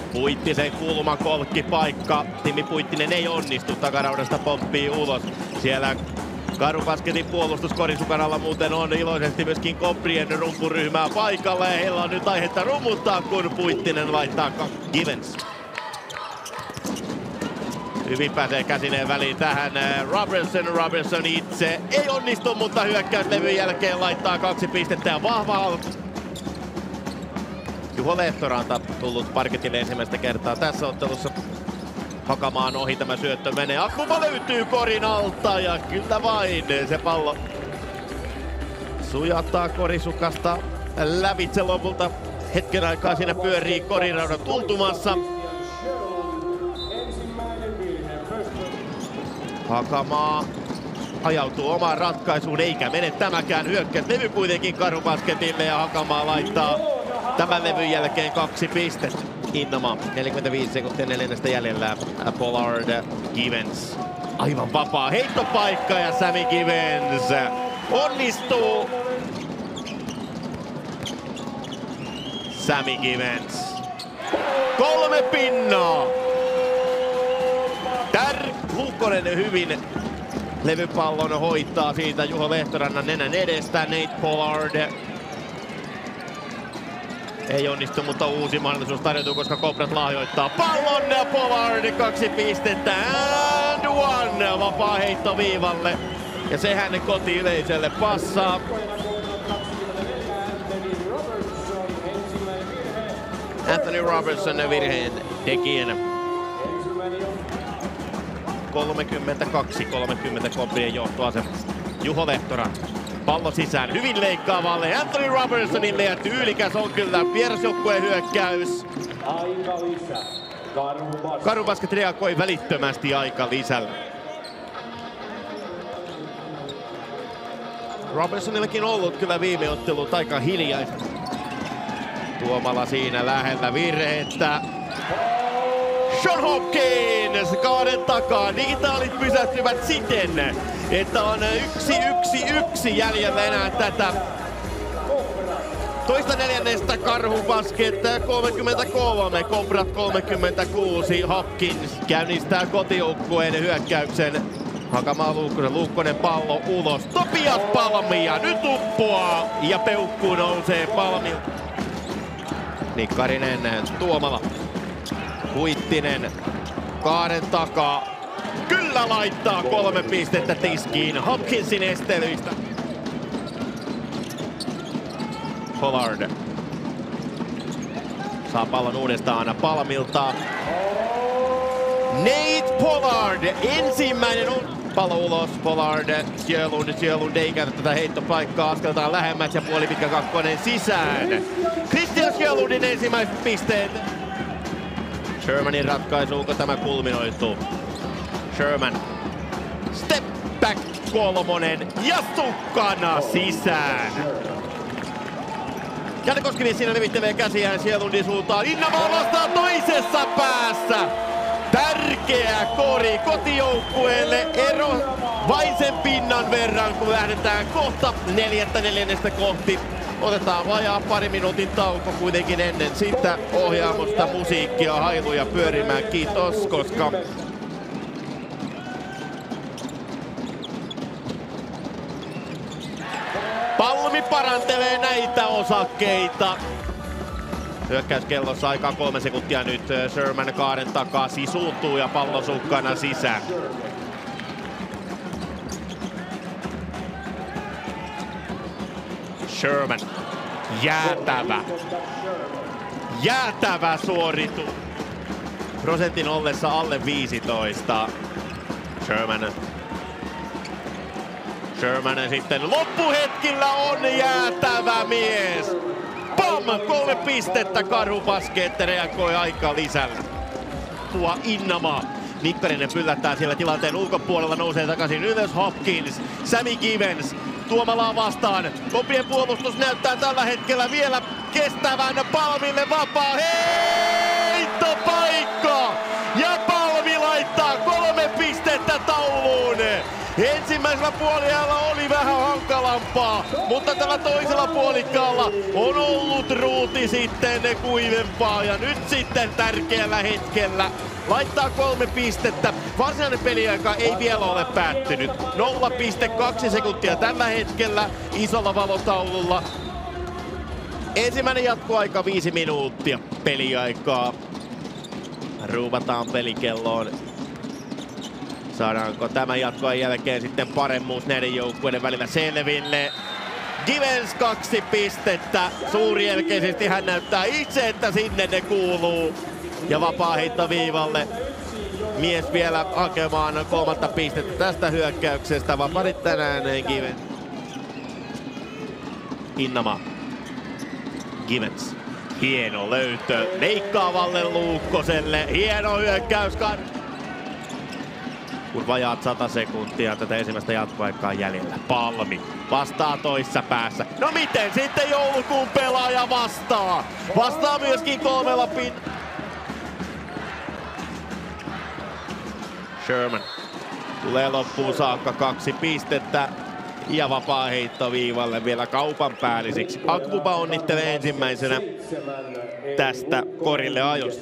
Puittisen kulma kolkkipaikka. Timi Puittinen ei onnistu, takaraudasta pomppii ulos. Siellä Karhubasketin puolustus korisukan alla muuten on iloisesti myöskin Koprien rumpuryhmää paikalla ja heillä on nyt aihetta rummuttaa, kun Puittinen laittaa Givens. Hyvin pääsee käsineen väliin tähän Robertson itse ei onnistu, mutta hyökkäyslevyn jälkeen laittaa 2 pistettä ja vahva alku. Juho Lehtoranta tullut parketille ensimmäistä kertaa tässä ottelussa. Hakamaan ohi tämä syöttö menee. Akuma löytyy korin alta ja kyllä vain se pallo sujattaa korisukasta lävitse lopulta. Hetken aikaa siinä pyörii koriraudan tuntumassa. Hakamaa ajautuu omaan ratkaisuun eikä mene tämäkään hyökkäyslevy kuitenkin Karhubasketille ja Hakamaa laittaa tämän levyn jälkeen 2 pistettä. Innoma 45 sekuntia 4 jäljellä. Pollard, Givens. Aivan vapaa heittopaikka ja Sammy Givens onnistuu. Sammy Givens. 3 pinnaa. Luukkonen hyvin levypallon hoitaa siitä Juho Lehtorannan nenän edestä. Nate Pollard ei onnistu, mutta uusi mahdollisuus tarjoutuu, koska Koprat lahjoittaa pallon ja Pollard 2 pistettä and one. Vapaa heitto viivalle ja sehän kotiyleisölle passaa. Anthony Robertson virheen tekijänä. 32-30 Koprien johtoasemassa. Juho Lehtoranta. Pallo sisään hyvin leikkaavalle Anthony Robertsonille ja tyylikäs on kyllä vierasjoukkueen hyökkäys. Karhubasket reagoi välittömästi aika lisällä. Robertsonillakin ollut kyllä viime ottelut aika hiljaista. Tuomala siinä lähellä virhettä. Sean Hopkins kaaren takaa. Digitaalit pysähtyvät siten, että on 1-1-1 jäljellä enää tätä toista neljännestä. Karhubasket 33, Koprat 36. Hopkins käynnistää kotijoukkueen hyökkäyksen. Hakamaa Luukkonen pallo ulos. Topias Palmia nyt uppoaa ja peukku nousee Palmilta. Nikkarinen, Tuomala. Puittinen kaaren takaa. Kyllä laittaa 3 pistettä tiskiin Hopkinsin estelyistä. Pollard saa pallon uudestaan Palmilta. Nate Pollard ensimmäinen pallo ulos. Pollard, Sjölund ei käytä tätä heittopaikkaa. Askeltaan lähemmäs ja puolipitkä kakkonen sisään. Christian Sjölundin ensimmäiset pisteet. Shermanin ratkaisuun, tämä kulminoituu. Sherman. Step back 3 ja sukkana sisään. Janne Koskinen siinä levittelee käsiään Sjölundin suuntaan. Innova vastaa toisessa päässä. Tärkeä kori kotijoukkueelle. Ero vain sen pinnan verran, kun lähdetään kohta neljännestä kohti. Otetaan vajaa pari minuutin tauko kuitenkin ennen sitä ohjaamosta musiikkia, hailuja pyörimään. Kiitos, koska Palmi parantelee näitä osakkeita. Hyökkäyskellossa aikaa 3 sekuntia nyt. Sherman kaaren takaa sisuuntuu ja pallo sukkana sisään. Sherman. Jäätävä suoritus. Prosentin ollessa alle 15. Sherman sitten loppuhetkillä on jäätävä mies. Pam! 3 pistettä Karhubasket reagoi aika lisällä. Tuo Innoma. Nikkarinen pyllättää siellä tilanteen ulkopuolella, nousee takaisin ylös Hopkins. Sammy Givens Tuomalaa vastaan. Koprien puolustus näyttää tällä hetkellä vielä kestävän. Palmille vapaa heittopaikka! Ja Palmi laittaa 3 pistettä tauluun. Ensimmäisellä puoliajalla oli vähän hankalampaa, mutta tällä toisella puolikkaalla on ollut ruuti sitten. sitten kuivempaa ja nyt sitten tärkeällä hetkellä laittaa 3 pistettä. Varsinainen peliaika ei vielä ole päättynyt. 0,2 sekuntia tällä hetkellä isolla valotaululla. Ensimmäinen jatkoaika 5 minuuttia peliaikaa. Ruuvataan pelikelloon. Saadaanko tämän jatkoajan jälkeen sitten paremmuus näiden joukkueiden välillä selville? Givens 2 pistettä. Suurielkeisesti hän näyttää itse, että sinne ne kuuluu. Ja vapaa heitto viivalle. Mies vielä hakemaan 3 pistettä tästä hyökkäyksestä. Vaparit tänään Givens. Innama. Givens. Hieno löytö leikkaavalle Luukkoselle. Hieno hyökkäys. Kun vajaat 100 sekuntia tätä ensimmäistä jatkoaikaa jäljellä. Palmi vastaa toissa päässä. No miten sitten joulukuun pelaaja vastaa? Vastaa myöskin 3 Sherman tulee loppuun saakka 2 pistettä. Ja vapaa heitto viivalle vielä kaupan päällisiksi. Akbuba onnittelee ensimmäisenä tästä korille ajosta.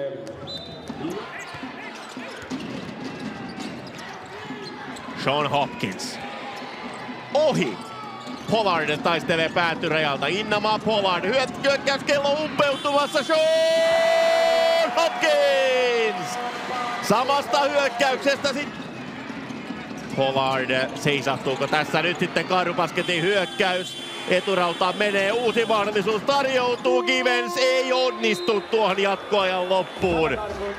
Sean Hopkins. Ohi. Pollard taistelee päätyrajalta. Innamaa Pollard. Hyökkäyskello umpeutumassa. Sean Hopkins! Samasta hyökkäyksestä sitten. Pollard seisahtuuko tässä nyt sitten Karhubasketin hyökkäys. Eturautaan menee, uusi mahdollisuus tarjoutuu. Givens ei onnistu tuohon jatkoajan loppuun.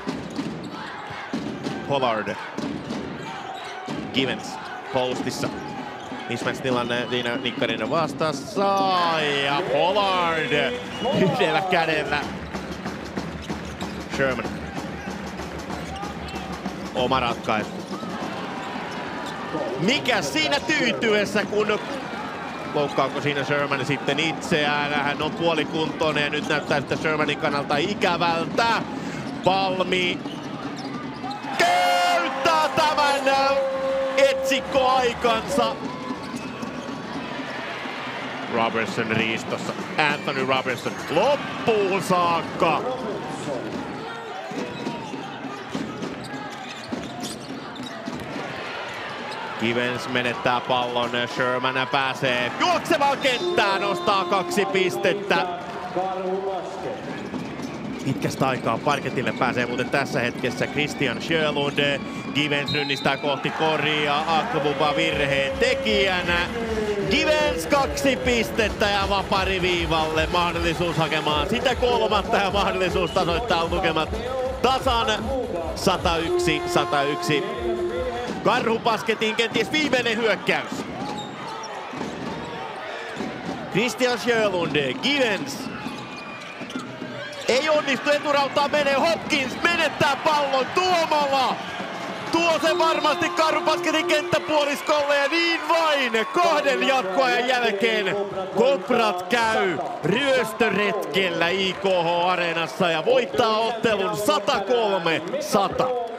Pollard. Givens postissa. Mismatch tilanne Tiina Nikkarinen vastassa ja Pollard yhdellä kädellä. Sherman. Oma ratkaisu. Mikä siinä tyytyessä, kun loukkaako siinä Sherman sitten itseään? Hän on puolikuntoinen ja nyt näyttää sitten Shermanin kannalta ikävältä. Palmi käyttää tämän etsikkoaikansa. Robertson riistossa. Anthony Robertson loppuun saakka. Givens menettää pallon, Sherman pääsee juoksevaan kenttään, nostaa 2 pistettä. Pitkästä aikaa parketille pääsee muuten tässä hetkessä Christian Sjölund. Givens rynnistää kohti koria, Akbuba virheen tekijänä. Givens 2 pistettä ja vapari viivalle. Mahdollisuus hakemaan sitä 3. ja mahdollisuus tasoittaa lukemat tasan 101-101. Karhubasketin kenties viimeinen hyökkäys. Christian Sjölund, Givens. Ei onnistu, eturautaan menee, Hopkins menettää pallon, Tuomola tuo sen varmasti Karhubasketin kenttäpuoliskolle ja niin vain 2 jatkoajan jälkeen Koprat käy ryöstöretkellä IKH-areenassa ja voittaa ottelun 103-100.